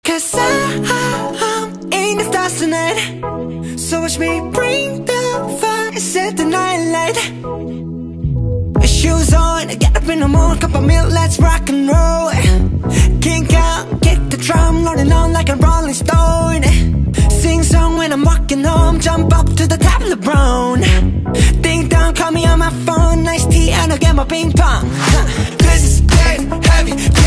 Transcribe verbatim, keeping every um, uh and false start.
Cause I'm in the stars tonight. So watch me bring the fire, set the night light. Shoes on, get up in the morning, cup of milk, let's rock and roll. Kink out, kick the drum, rolling on like a rolling stone. Sing song when I'm walking home, jump up to the top of the brown. Ding dong, call me on my phone, nice tea and I'll get my ping pong. This is getting heavy.